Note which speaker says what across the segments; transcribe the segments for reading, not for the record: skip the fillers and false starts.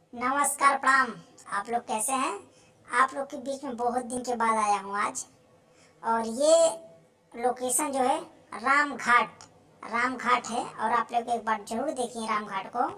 Speaker 1: नमस्कार, प्रणाम। आप लोग कैसे हैं? आप लोग के बीच में बहुत दिन के बाद आया हूँ आज। और ये लोकेशन जो है राम घाट है। और आप लोग एक बार जरूर देखिए राम घाट को।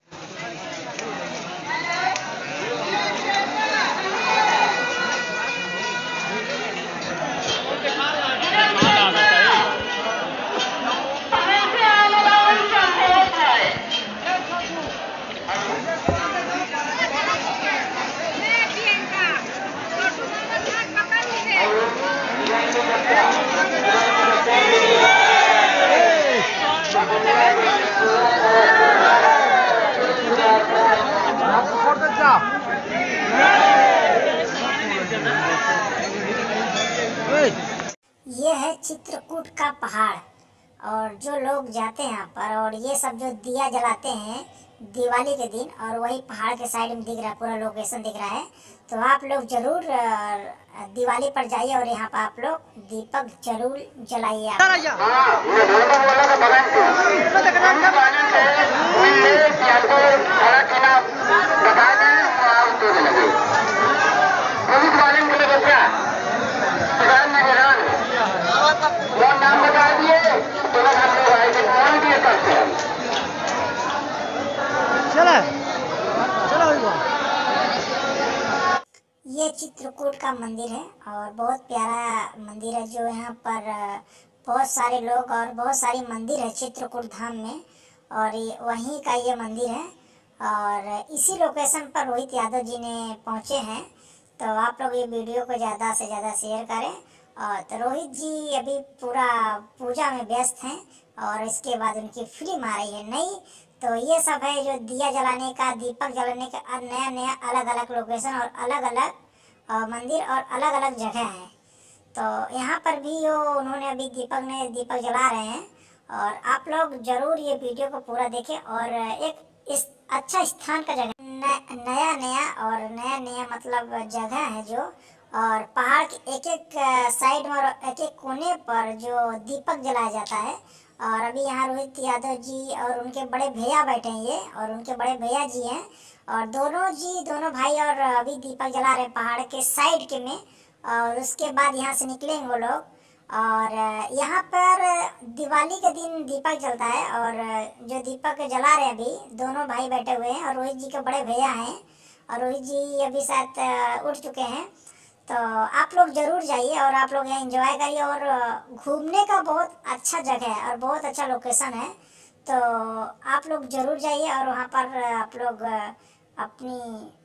Speaker 1: ये है चित्रकूट का पहाड़। और जो लोग जाते हैं यहाँ पर, और ये सब जो दिया जलाते हैं दिवाली के दिन, और वही पहाड़ के साइड में दिख रहा है, पूरा लोकेशन दिख रहा है। तो आप लोग जरूर दिवाली पर जाइए और यहाँ पर आप लोग दीपक जरूर जलाइए। ये चित्रकूट का मंदिर है और बहुत प्यारा मंदिर है। जो यहाँ पर बहुत सारे लोग और बहुत सारी मंदिर है चित्रकूट धाम में, और वहीं का ये मंदिर है। और इसी लोकेशन पर रोहित यादव जी ने पहुँचे हैं। तो आप लोग ये वीडियो को ज़्यादा से ज़्यादा शेयर करें। और तो रोहित जी अभी पूरा पूजा में व्यस्त हैं, और इसके बाद उनकी फिल्म आ रही है नई। तो ये सब है जो दिया जलाने का, दीपक जलाने का नया नया अलग अलग लोकेशन और अलग अलग मंदिर और अलग अलग जगह है। तो यहाँ पर भी वो उन्होंने अभी दीपक जला रहे हैं। और आप लोग जरूर ये वीडियो को पूरा देखें। और एक इस अच्छा स्थान का जगह नया नया मतलब जगह है जो, और पहाड़ के एक एक साइड में और एक एक कोने पर जो दीपक जलाया जाता है। और अभी यहाँ रोहित यादव जी और उनके बड़े भैया बैठे हैं, ये और उनके बड़े भैया जी हैं, और दोनों भाई और अभी दीपक जला रहे हैं पहाड़ के साइड के में। और उसके बाद यहाँ से निकलेंगे वो लोग। और यहाँ पर दिवाली के दिन दीपक जलता है। और जो दीपक जला रहे हैं अभी दोनों भाई बैठे हुए हैं, और रोहित जी के बड़े भैया हैं, और रोहित जी अभी शायद उठ चुके हैं। तो आप लोग जरूर जाइए और आप लोग यहाँ एंजॉय करिए। और घूमने का बहुत अच्छा जगह है और बहुत अच्छा लोकेशन है। तो आप लोग जरूर जाइए और वहाँ पर आप लोग अपनी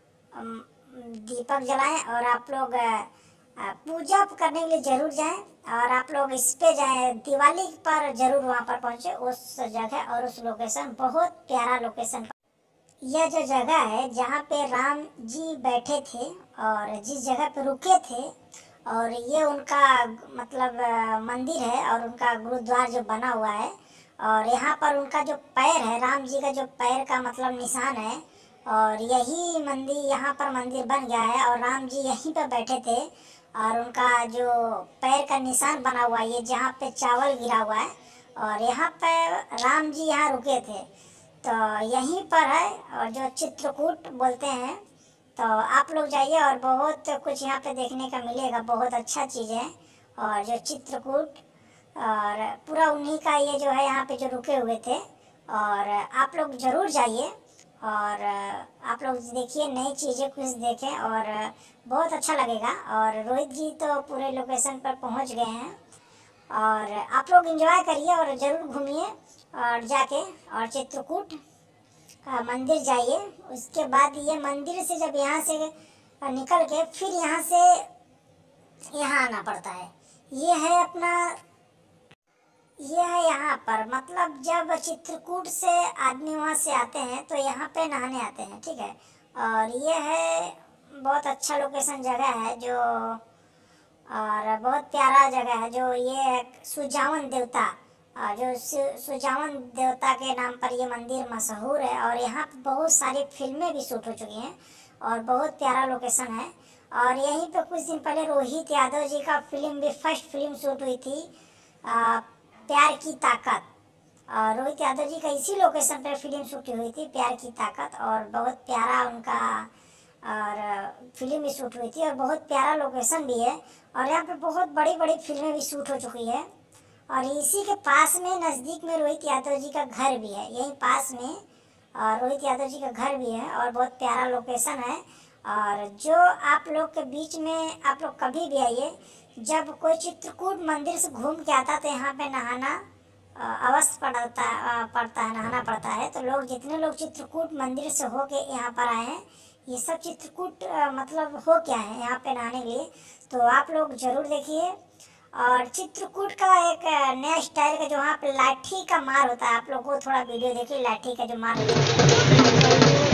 Speaker 1: दीपक जलाएं। और आप लोग पूजा करने के लिए जरूर जाएं। और आप लोग इस पे जाएं, दिवाली पर जरूर वहाँ पर पहुँचे उस जगह और उस लोकेशन, बहुत प्यारा लोकेशन। यह जो जगह है जहाँ पे राम जी बैठे थे और जिस जगह पे रुके थे, और ये उनका मतलब मंदिर है और उनका गुरुद्वार जो बना हुआ है। और यहाँ पर उनका जो पैर है, राम जी का जो पैर का मतलब निशान है, और यही मंदिर, यहाँ पर मंदिर बन गया है और राम जी यहीं पर बैठे थे। और उनका जो पैर का निशान बना हुआ है, ये जहाँ पे चावल गिरा हुआ है, और यहाँ पे राम जी यहाँ रुके थे। तो यहीं पर है, और जो चित्रकूट बोलते हैं। तो आप लोग जाइए और बहुत कुछ यहाँ पे देखने का मिलेगा, बहुत अच्छा चीज़ है। और जो चित्रकूट और पूरा उन्हीं का ये जो है यहाँ पे जो रुके हुए थे। और आप लोग ज़रूर जाइए और आप लोग देखिए, नई चीज़ें कुछ देखें और बहुत अच्छा लगेगा। और रोहित जी तो पूरे लोकेशन पर पहुँच गए हैं। और आप लोग एंजॉय करिए और ज़रूर घूमिए और जाके, और चित्रकूट का मंदिर जाइए। उसके बाद ये मंदिर से जब यहाँ से निकल के फिर यहाँ से यहाँ आना पड़ता है। ये है अपना, ये है यहाँ पर मतलब जब चित्रकूट से आदमी वहाँ से आते हैं तो यहाँ पे नहाने आते हैं, ठीक है। और ये है बहुत अच्छा लोकेशन जगह है जो, और बहुत प्यारा जगह है जो, ये सुजावन देवता, जो सुजावन देवता के नाम पर ये मंदिर मशहूर है। और यहाँ पर बहुत सारी फिल्में भी शूट हो चुकी हैं और बहुत प्यारा लोकेशन है। और यहीं पे कुछ दिन पहले रोहित यादव जी का फिल्म भी, फर्स्ट फिल्म शूट हुई थी, प्यार की ताकत। और रोहित यादव जी का इसी लोकेशन पर फिल्म शूट हुई थी, प्यार की ताकत, और बहुत प्यारा उनका और फिल्म भी शूट हुई थी और बहुत प्यारा लोकेशन भी है। और यहाँ पे बहुत बड़ी बड़ी फिल्में भी शूट हो चुकी है। और इसी के पास में नज़दीक में रोहित यादव जी का घर भी है, यहीं पास में और रोहित यादव जी का घर भी है और बहुत प्यारा लोकेशन है। और जो आप लोग के बीच में आप लोग कभी भी आइए, जब कोई चित्रकूट मंदिर से घूम के आता तो यहाँ पे नहाना अवश्य पड़ता है, नहाना पड़ता है। तो लोग जितने लोग चित्रकूट मंदिर से होके यहाँ पर आए हैं, ये सब चित्रकूट मतलब हो क्या है यहाँ पे नहाने के लिए, तो आप लोग जरूर देखिए। और चित्रकूट का एक नया स्टाइल का जो वहाँ पे लाठी का मार होता है, आप लोग को थोड़ा वीडियो देखिए, लाठी का जो मार होता है।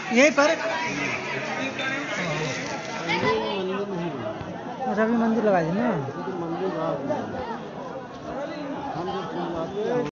Speaker 2: यहीं पर
Speaker 3: मंदिर नहीं बना।
Speaker 2: अच्छा अभी मंदिर लगा दी ना।
Speaker 3: अभी तो मंदिर बना